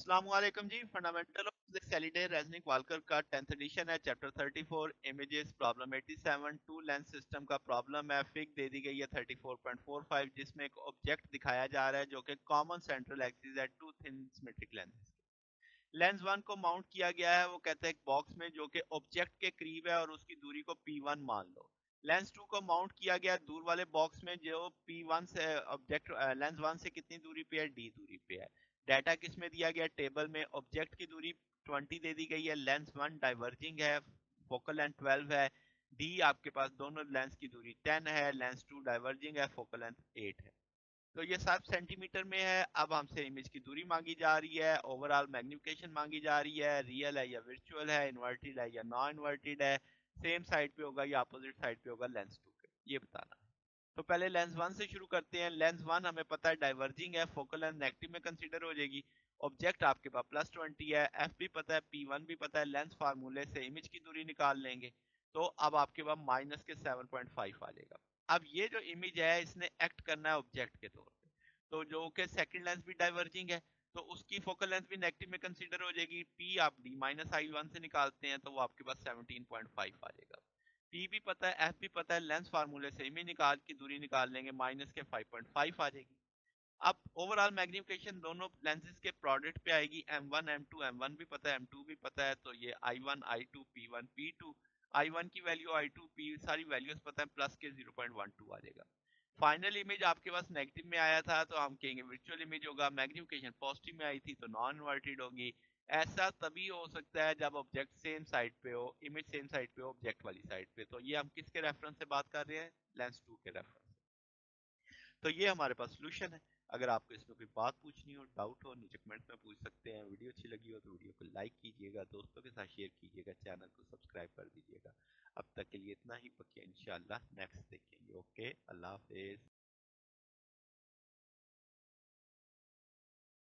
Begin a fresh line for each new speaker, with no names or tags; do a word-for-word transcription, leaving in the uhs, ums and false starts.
अस्सलामुअलैकुम जी। Fundamental of physics Halliday Resnick Walker का टेंथ एडिशन है। Chapter thirty four images problem eighty seven two lens system का problem है। Fig दे दी गई है thirty four point four five जिसमें एक ऑब्जेक्ट दिखाया जा रहा है जो कि कॉमन सेंट्रल एक्सिस है two thin symmetric lenses. Lens one को माउंट किया गया है, वो कहते हैं एक बॉक्स में जो कि ऑब्जेक्ट के करीब है और उसकी दूरी को पी वन मान लो। लेंस टू को माउंट किया गया दूर वाले बॉक्स में जो पी वन से ऑब्जेक्ट लेंस वन से कितनी दूरी पे है, डी दूरी पे है। डाटा किस में दिया गया, टेबल में। ऑब्जेक्ट की दूरी ट्वेंटी दे दी गई है, लेंस वन डाइवर्जिंग है, फोकल लेंथ ट्वेल्व है। डी आपके पास दोनों लेंस की दूरी टेन है, लेंस टू डाइवर्जिंग है, फोकल लेंथ एट है। तो ये सात सेंटीमीटर में है। अब हमसे इमेज की दूरी मांगी जा रही है, ओवरऑल मैग्निफिकेशन मांगी जा रही है, रियल है या वर्चुअल है, इन्वर्टेड है या नॉन इन्वर्टेड है, सेम साइड पे होगा या अपोजिट साइड पे होगा लेंस टू के, ये बताना। तो पहले लेंस वन से शुरू करते हैं। लेंस वन हमें पता है डाइवर्जिंग है, फोकल लेंथ नेगेटिव में कंसीडर हो जाएगी। ऑब्जेक्ट आपके पास प्लस ट्वेंटी है, एफ भी पता है, पी वन भी पता है, लेंस फार्मूले से इमेज की दूरी निकाल लेंगे। तो अब आपके पास माइनस के सेवन पॉइंट फाइव आ जाएगा। अब ये जो इमेज है इसने एक्ट करना है ऑब्जेक्ट के तौर पे, तो जो कि सेकंड लेंस भी डाइवर्जिंग है तो उसकी फोकल लेंथ भी नेगेटिव में कंसीडर हो जाएगी। पी आप डी माइनस आई वन से निकालते हैं तो वो आपके पास सेवनटीन पॉइंट फाइव आ जाएगा। पी भी पता है, एफ भी पता है, लेंस फार्मूले से इमेज निकाल की दूरी निकाल लेंगे, माइनस के फाइव पॉइंट फाइव आ जाएगी। अब ओवरऑल मैग्निफिकेशन दोनों लेंसेज के प्रोडक्ट पे आएगी, M one M two, M one भी पता है, एम टू भी पता है, तो ये I one I two P one P two, I one की वैल्यू आई टू पी सारी वैल्यूज पता है, प्लस के ज़ीरो पॉइंट वन टू आ जाएगा। फाइनल इमेज आपके पास नेगेटिव में आया था तो हम कहेंगे वर्चुअल इमेज होगा। मैग्निफिकेशन पॉजिटिव में आई थी तो नॉन इन्वर्टेड होगी। ऐसा तभी हो सकता है जब ऑब्जेक्ट सेम साइड पे हो, इमेज सेम साइड पे हो ऑब्जेक्ट वाली साइड पे। तो ये हम किसके रेफरेंस से बात कर रहे हैं, लेंस टू के रेफरेंस। तो ये हमारे पास सोल्यूशन है। अगर आपको इसमें कोई बात पूछनी हो, डाउट हो, नीचे कमेंट्स में पूछ सकते हैं। वीडियो अच्छी लगी हो तो वीडियो को लाइक कीजिएगा, दोस्तों के साथ शेयर कीजिएगा, चैनल को सब्सक्राइब कर दीजिएगा। अब तक के लिए इतना ही, पक्के इंशाल्लाह नेक्स्ट देखेंगे। ओके, अल्लाह हाफिज।